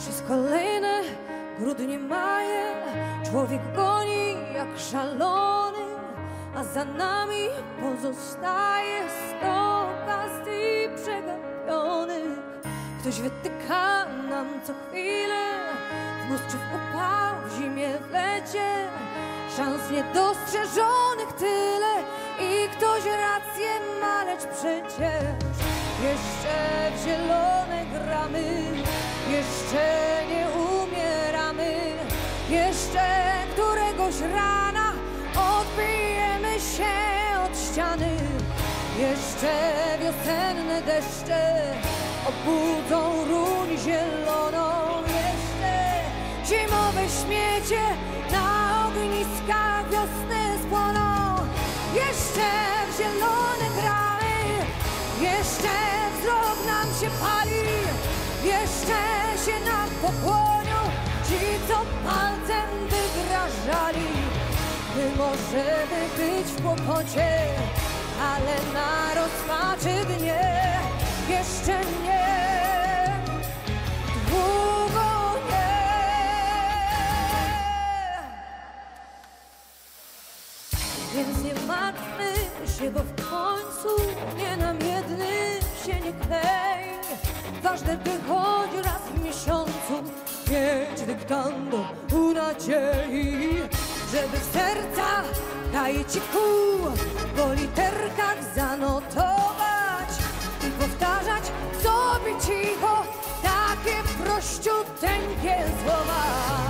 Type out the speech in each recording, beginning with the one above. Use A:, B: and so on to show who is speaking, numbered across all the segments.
A: Przez kolejne grudnie, maje człowiek goni jak szalony, a za nami pozostaje 100 okazji przegapionych. Ktoś wytyka nam co chwilę, w mróz czy w upał, w zimie, w lecie, szans niedostrzeżonych tyle i ktoś rację ma, lecz przecież jeszcze w zielone gramy, jeszcze nie umieramy, jeszcze któregoś rana odbijemy się od ściany. Jeszcze wiosenne deszcze obudzą ruń zieloną, jeszcze zimowe śmiecie na ogniskach wiosny spłoną. Jeszcze w zielone gramy, jeszcze wzrok nam się pali, jeszcze się nam pokłonią ci, co palcem wygrażali. My możemy być w kłopocie, ale na rozpaczy dnie jeszcze nie, długo nie. Więc nie martwmy się, bo w końcu nie nam jednym się nie klei. Ważne, by choć raz w miesiącu mieć dyktando u nadziei, żeby w sercach daje ci kół, po literkach zanotować i powtarzać sobie cicho takie prościuteńkie słowa.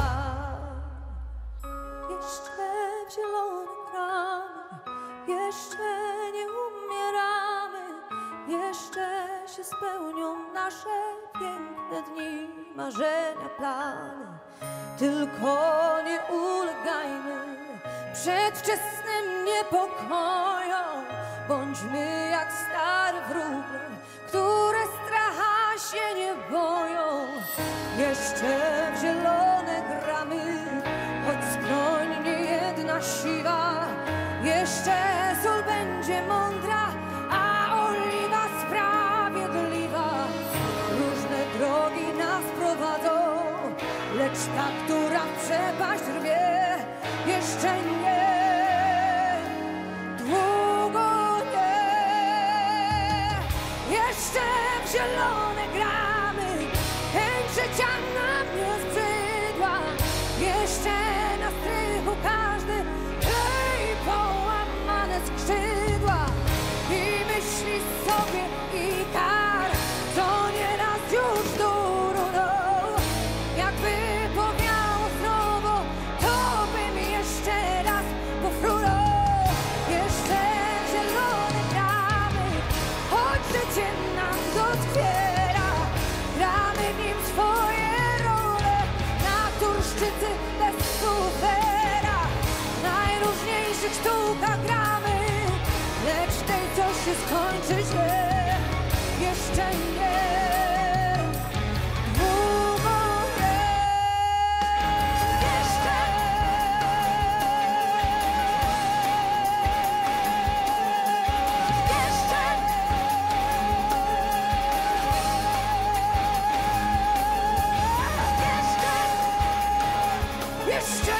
A: Jeszcze w zielone gramy, jeszcze nie umieramy, jeszcze się spełnią nasze piękne dni, marzenia, plany. Tylko nie ulegajmy przedwczesnym niepokojom, bądźmy jak stare wróble, które stracha się nie boją. Jeszcze w zielone gramy, choć skroń nie jedna siwa, jeszcze sól będzie mądra, a oliwa sprawiedliwa. Różne drogi nas prowadzą, lecz ta, która w przepaść rwie, jeszcze nie, długo nie. Jeszcze w zielone gramy, chęć życia nam nie zbrzydła, jeszcze na strychu każdy klei połamane skrzydła i myśli sobie i kar, co nieraz już durunął. Jakby powiało znowu, to bym jeszcze raz pofrunął. Jeszcze w zielone gramy, choć życie nam doskwiera, gramy w nim swoje role, naturszczycy bez suflera. W najróżniejszych sztukach gramy, lecz tej, co się skończy źle, jeszcze nie. Jeszcze